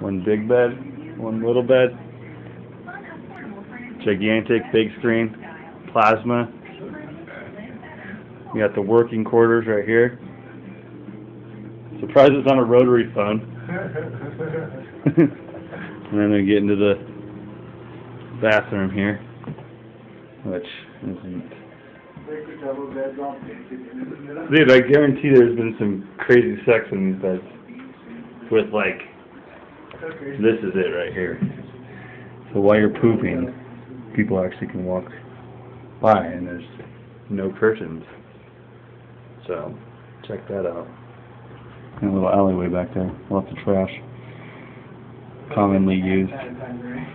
One big bed, one little bed. Gigantic big screen, plasma. You got the working quarters right here. Surprised it's on a rotary phone. And then we get into the bathroom here, which isn't. Dude, I guarantee there's been some crazy sex in these beds. With like, this is it right here. So while you're pooping, people actually can walk by and there's no curtains. So, check that out. And a little alleyway back there, lots of trash, commonly used.